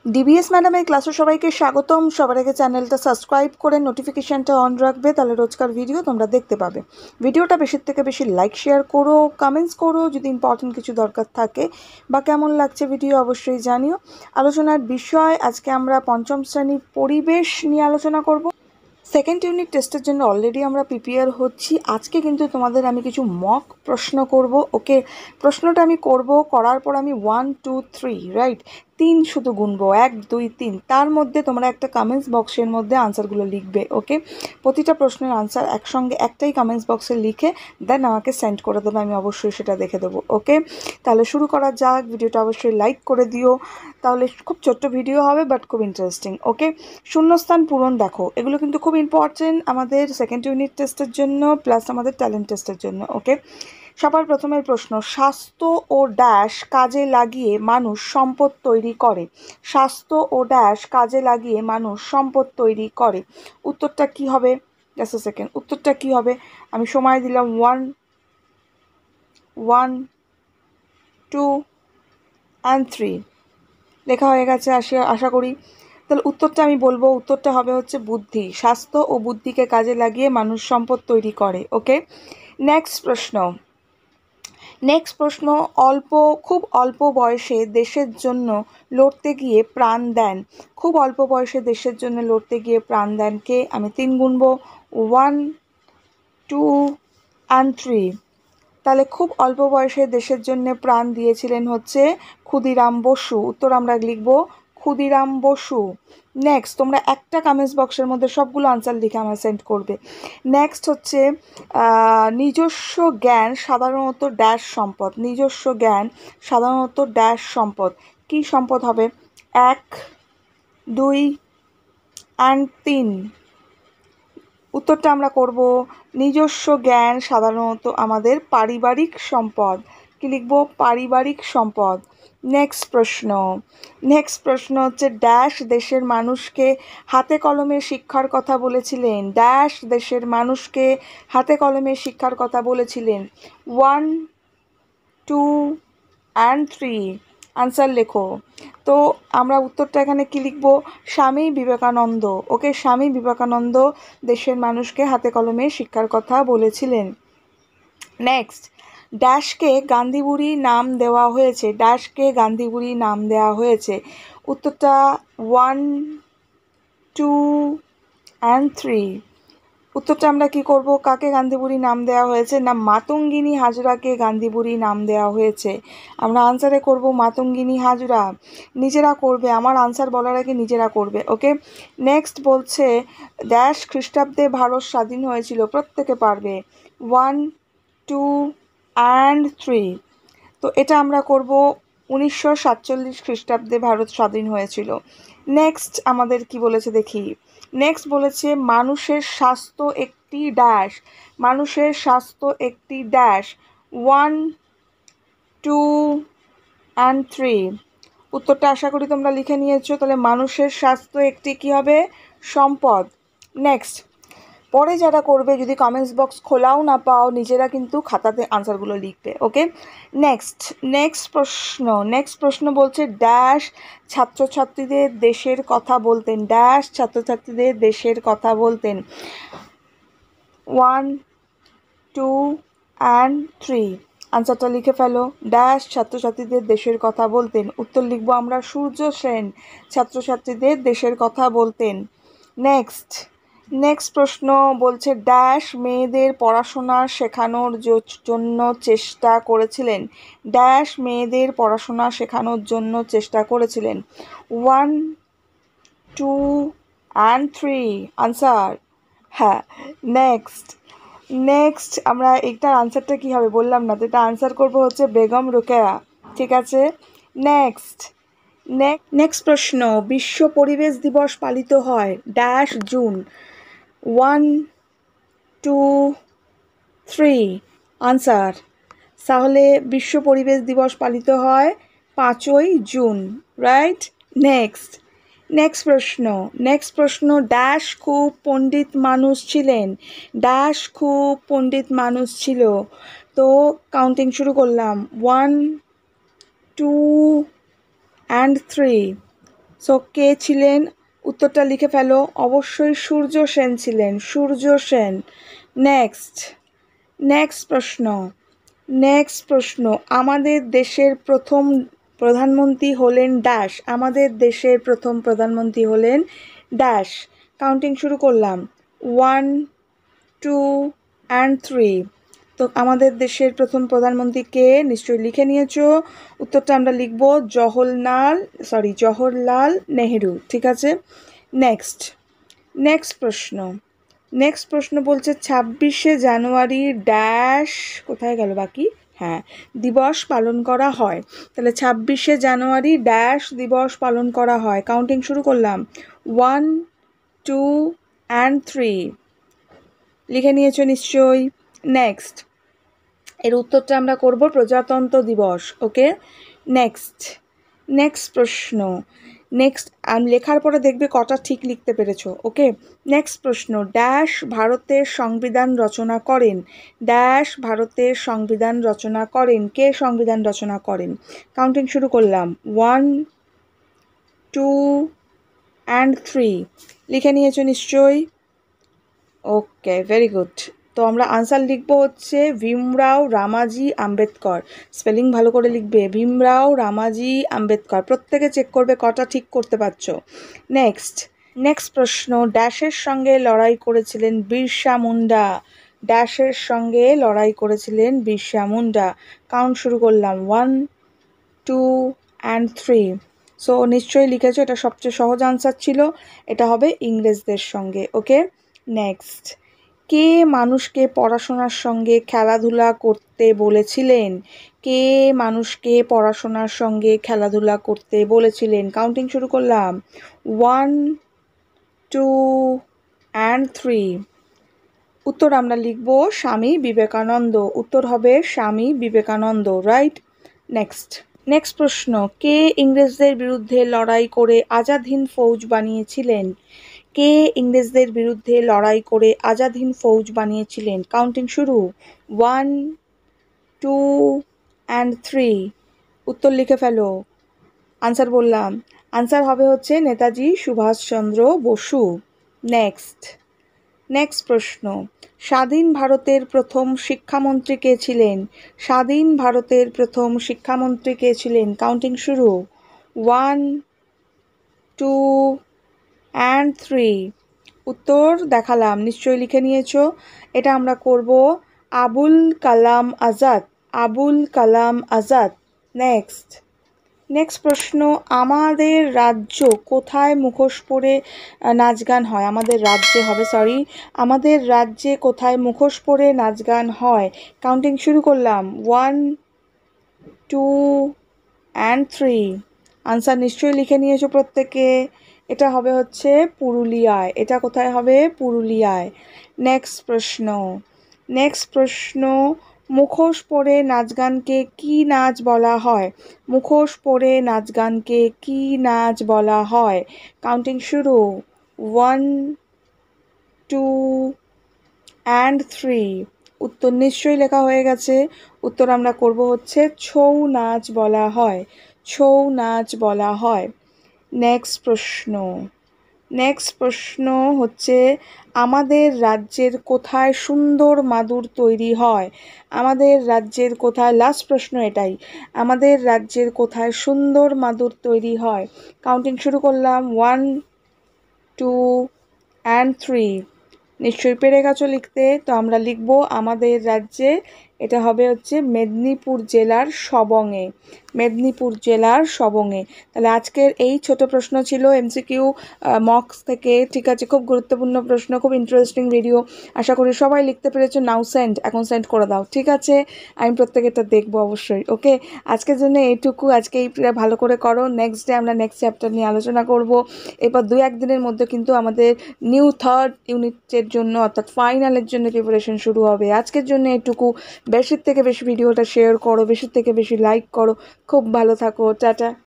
DBS ম্যাডামের ক্লাসে সবাইকে স্বাগতম। সবার আগে চ্যানেলটা সাবস্ক্রাইব করে নোটিফিকেশানটা অন রাখবে, তাহলে রোজকার ভিডিও তোমরা দেখতে পাবে। ভিডিওটা বেশির থেকে বেশি লাইক শেয়ার করো, কমেন্টস করো যদি ইম্পর্টেন্ট কিছু দরকার থাকে, বা কেমন লাগছে ভিডিও অবশ্যই জানিও। আলোচনার বিষয় আজকে আমরা পঞ্চম শ্রেণীর পরিবেশ নিয়ে আলোচনা করব। সেকেন্ড ইউনিট টেস্টের জন্য অলরেডি আমরা প্রিপেয়ার হচ্ছি। আজকে কিন্তু তোমাদের আমি কিছু মক প্রশ্ন করব। ওকে, প্রশ্নটা আমি করার পর আমি 1 2 3 রাইট 3 শুধু গুনবো, 1 2 3। তার মধ্যে তোমরা একটা কমেন্টস বক্সের মধ্যে আনসারগুলো লিখবে। ওকে, প্রতিটা প্রশ্নের আনসার একসঙ্গে একটাই কমেন্টস বক্সে লিখে দেন আমাকে সেন্ড করে দেবে, আমি অবশ্যই সেটা দেখে দেবো। ওকে, তাহলে শুরু করা যাক। ভিডিওটা অবশ্যই লাইক করে দিও, তাহলে খুব ছোট্ট ভিডিও হবে বাট খুব ইন্টারেস্টিং। ওকে, শূন্যস্থান পূরণ দেখো, এগুলো কিন্তু খুব ইম্পর্টেন্ট আমাদের সেকেন্ড ইউনিট টেস্টের জন্য প্লাস আমাদের ট্যালেন্ট টেস্টের জন্য। ওকে, সবার প্রথমের প্রশ্ন, স্বাস্থ্য ও ড্যাশ কাজে লাগিয়ে মানুষ সম্পদ তৈরি করে। স্বাস্থ্য ও ড্যাশ কাজে লাগিয়ে মানুষ সম্পদ তৈরি করে। উত্তরটা কি হবে? জাস্ট আ সেকেন্ড, উত্তরটা কি হবে? আমি সময় দিলাম 1 2 and 3। লেখা হয়ে গেছে আশা করি। তাহলে উত্তরটা আমি বলবো, উত্তরটা হবে হচ্ছে বুদ্ধি। স্বাস্থ্য ও বুদ্ধিকে কাজে লাগিয়ে মানুষ সম্পদ তৈরি করে। ওকে, নেক্সট প্রশ্ন, খুব অল্প বয়সে দেশের জন্য লড়তে গিয়ে প্রাণ দেন। খুব অল্প বয়সে দেশের জন্য লড়তে গিয়ে প্রাণ দেন কে? আমি 3 গুনবো, 1 2 and 3। তাহলে খুব অল্প বয়সে দেশের জন্য প্রাণ দিয়েছিলেন হচ্ছে ক্ষুদিরাম বসু। উত্তর আমরা লিখব ক্ষুদিরাম বসু। নেক্সট, তোমরা একটা কমেন্টস বক্সের মধ্যে সবগুলো আনসার লিখে আমার সেন্ড করবে। নেক্সট হচ্ছে নিজস্ব জ্ঞান সাধারণত ড্যাশ সম্পদ। নিজস্ব জ্ঞান সাধারণত ড্যাশ সম্পদ। কি সম্পদ হবে? 1 2 and 3। উত্তরটা আমরা করব নিজস্ব জ্ঞান সাধারণত আমাদের পারিবারিক সম্পদ। কি লিখব? পারিবারিক সম্পদ। নেক্সট প্রশ্ন হচ্ছে ড্যাশ দেশের মানুষকে হাতে কলমে শিক্ষার কথা বলেছিলেন। ড্যাশ দেশের মানুষকে হাতে কলমে শিক্ষার কথা বলেছিলেন। 1 2 and 3 আনসার লেখো। তো আমরা উত্তরটা এখানে কি লিখব? স্বামী বিবেকানন্দ। ওকে, স্বামী বিবেকানন্দ দেশের মানুষকে হাতে কলমে শিক্ষার কথা বলেছিলেন। নেক্সট, ড্যাশকে গান্ধীবুড়ি নাম দেওয়া হয়েছে। ড্যাশকে গান্ধীবুড়ি নাম দেওয়া হয়েছে। উত্তরটা 1 2 and 3। উত্তরটা আমরা কি করব? কাকে গান্ধীবুড়ি নাম দেওয়া হয়েছে? না, মাতঙ্গিনী হাজরাকে গান্ধীবুড়ি নাম দেওয়া হয়েছে। আমরা আনসারে করব মাতঙ্গিনী হাজরা। নিজেরা করবে, আমার আনসার বলার আগে নিজেরা করবে। ওকে, নেক্সট বলছে ড্যাশ খ্রিস্টাব্দে ভারত স্বাধীন হয়েছিল। প্রত্যেকে পারবে। 1 2 and 3। তো এটা আমরা করব 1947 খ্রিস্টাব্দে ভারত স্বাধীন হয়েছিল। নেক্সট আমাদের কি বলেছে দেখি। নেক্সট বলেছে মানুষের স্বাস্থ্য একটি ড্যাশ। মানুষের স্বাস্থ্য একটি ড্যাশ। 1 2 and 3। উত্তরটা আশা করি তোমরা লিখে নিয়েছো। তাহলে মানুষের স্বাস্থ্য একটি কি হবে? সম্পদ। নেক্সট, পরে যারা করবে যদি কমেন্টস বক্স খোলাও না পাও, নিজেরা কিন্তু খাতাতে আনসারগুলো লিখবে। ওকে, নেক্সট প্রশ্ন বলছে ড্যাশ ছাত্রছাত্রীদের দেশের কথা বলতেন। ড্যাশ ছাত্রছাত্রীদের দেশের কথা বলতেন। 1 2 and 3 আনসারটা লিখে ফেলো। ড্যাশ ছাত্রছাত্রীদের দেশের কথা বলতেন। উত্তর লিখব আমরা সূর্য সেন ছাত্রছাত্রীদের দেশের কথা বলতেন। নেক্সট প্রশ্ন বলছে ড্যাশ মেয়েদের পড়াশোনা শেখানোর জন্য চেষ্টা করেছিলেন। ড্যাশ মেয়েদের পড়াশোনা শেখানোর জন্য চেষ্টা করেছিলেন। 1 2 and 3 আনসার। হ্যাঁ, নেক্সট আমরা এইটার আনসারটা কী হবে বললাম না, তো এটা আনসার করবো হচ্ছে বেগম রোকেয়া। ঠিক আছে, নেক্সট প্রশ্ন, বিশ্ব পরিবেশ দিবস পালিত হয় ড্যাশ জুন। 1 2 3 আনসার। তাহলে বিশ্ব পরিবেশ দিবস পালিত হয় 5ই জুন, রাইট। নেক্সট প্রশ্ন ড্যাশ খুব পণ্ডিত মানুষ ছিলেন। ড্যাশ খুব পণ্ডিত মানুষ ছিল। তো কাউন্টিং শুরু করলাম, 1 2 and 3। সো কে ছিলেন, উত্তরটা লিখে ফেলো। অবশ্যই সূর্য সেন ছিলেন, সূর্য সেন। নেক্সট প্রশ্ন, আমাদের দেশের প্রথম প্রধানমন্ত্রী হলেন ড্যাশ। আমাদের দেশের প্রথম প্রধানমন্ত্রী হলেন ড্যাশ। কাউন্টিং শুরু করলাম, 1 2 and 3। তো আমাদের দেশের প্রথম প্রধানমন্ত্রী কে, নিশ্চয়ই লিখে নিয়েছো। উত্তরটা আমরা লিখব জওহরলাল নেহেরু। ঠিক আছে। নেক্সট প্রশ্ন বলছে 26শে জানুয়ারি ড্যাশ, কোথায় গেল বাকি, হ্যাঁ, দিবস পালন করা হয়। তাহলে 26শে জানুয়ারি ড্যাশ দিবস পালন করা হয়। কাউন্টিং শুরু করলাম, 1 2 and 3। লিখে নিয়েছো নিশ্চয়ই। এর উত্তরটা আমরা করব প্রজাতন্ত্র দিবস। ওকে। নেক্সট প্রশ্ন, আমি লেখার পরে দেখবে কটা ঠিক লিখতে পেরেছো। ওকে। নেক্সট প্রশ্ন, ড্যাশ ভারতের সংবিধান রচনা করেন। ড্যাশ ভারতের সংবিধান রচনা করেন। কে সংবিধান রচনা করেন? কাউন্টিং শুরু করলাম, 1 2 and 3। লিখে নিয়েছো নিশ্চয়ই। Okay, very good. তো আমরা আনসার লিখবো হচ্ছে ভীমরাও রামাজি আম্বেদকর। স্পেলিং ভালো করে লিখবে, ভীমরাও রামাজি আম্বেদকর। প্রত্যেকে চেক করবে কটা ঠিক করতে পারছো। নেক্সট প্রশ্ন, ড্যাশের সঙ্গে লড়াই করেছিলেন বিরসা মুন্ডা। ড্যাশের সঙ্গে লড়াই করেছিলেন বিরসা মুন্ডা। কাউন্ট শুরু করলাম, 1 2 and 3। সো নিশ্চয়ই লিখেছো, এটা সবচেয়ে সহজ আনসার ছিল। এটা হবে ইংরেজদের সঙ্গে। ওকে। নেক্সট, কে মানুষকে পড়াশোনার সঙ্গে খেলাধুলা করতে বলেছিলেন? কে মানুষকে পড়াশোনার সঙ্গে খেলাধুলা করতে বলেছিলেন? কাউন্টিং শুরু করলাম, 1 2 and 3। উত্তর আমরা লিখব স্বামী বিবেকানন্দ। উত্তর হবে স্বামী বিবেকানন্দ। রাইট। নেক্সট প্রশ্ন, কে ইংরেজদের বিরুদ্ধে লড়াই করে আজাদ হিন্দ ফৌজ বানিয়েছিলেন? কে ইংরেজদের বিরুদ্ধে লড়াই করে আজাদ হিন্দ ফৌজ বানিয়েছিলেন? কাউন্টিং শুরু, 1 2 and 3। উত্তর লিখে ফেলো। আনসার বললাম, আনসার হবে হচ্ছে নেতাজি সুভাষচন্দ্র বসু। নেক্সট প্রশ্ন, স্বাধীন ভারতের প্রথম শিক্ষামন্ত্রী কে ছিলেন? স্বাধীন ভারতের প্রথম শিক্ষামন্ত্রী কে ছিলেন? কাউন্টিং শুরু, 1 2 and 3। উত্তর দেখালাম, নিশ্চয়ই লিখে নিয়েছো। এটা আমরা করব আবুল কালাম আজাদ। আবুল কালাম আজাদ। নেক্সট প্রশ্ন, আমাদের রাজ্য কোথায় মুখোশ পরে নাচ গান হয়? আমাদের রাজ্যে হবে, আমাদের রাজ্যে কোথায় মুখোশ পরে নাচ গান হয়? কাউন্টিং শুরু করলাম, 1 2 and 3। আনসার নিশ্চয়ই লিখে নিয়েছো প্রত্যেকে। এটা হবে হচ্ছে পুরুলিয়ায়। এটা কোথায় হবে? পুরুলিয়ায়। নেক্সট প্রশ্ন, মুখোশ পরে নাচ গানকে কী নাচ বলা হয়? মুখোশ পরে নাচ গানকে কী নাচ বলা হয়? কাউন্টিং শুরু, 1 2 and 3। উত্তর নিশ্চয়ই লেখা হয়ে গেছে। উত্তর আমরা করব হচ্ছে ছৌ নাচ বলা হয়। ছৌ নাচ বলা হয়। নেক্সট প্রশ্ন হচ্ছে আমাদের রাজ্যের কোথায় সুন্দর মাদুর তৈরি হয়? আমাদের রাজ্যের কোথায়, লাস্ট প্রশ্ন এটাই, আমাদের রাজ্যের কোথায় সুন্দর মাদুর তৈরি হয়? কাউন্টিং শুরু করলাম, 1 2 and 3। নিশ্চয়ই পেরে গেছো লিখতে। তো আমরা লিখব আমাদের রাজ্যে, এটা হবে হচ্ছে মেদিনীপুর জেলার সবংয়ে। মেদিনীপুর জেলার সবংয়ে। তাহলে আজকের এই ছোট প্রশ্ন ছিল এমসিকিউ মক্স থেকে। ঠিক আছে, খুব গুরুত্বপূর্ণ প্রশ্ন, খুব ইন্টারেস্টিং ভিডিও। আশা করি সবাই লিখতে পেরেছো। নাও এখন সেন্ড করে দাও। ঠিক আছে, আমি প্রত্যেকেরটা দেখবো অবশ্যই। ওকে, আজকের জন্য এইটুকু। আজকে এই ভালো করে করো। নেক্সট ডে আমরা নেক্সট চ্যাপ্টার নিয়ে আলোচনা করব। এরপর 2-1 দিনের মধ্যে কিন্তু আমাদের নিউ 3rd ইউনিটের জন্য অর্থাৎ ফাইনালের জন্য প্রিপারেশন শুরু হবে। আজকের জন্য এইটুকু। বেশির থেকে বেশি ভিডিওটা শেয়ার করো, বেশির থেকে বেশি লাইক করো। খুব ভালো থাকো। টাটা।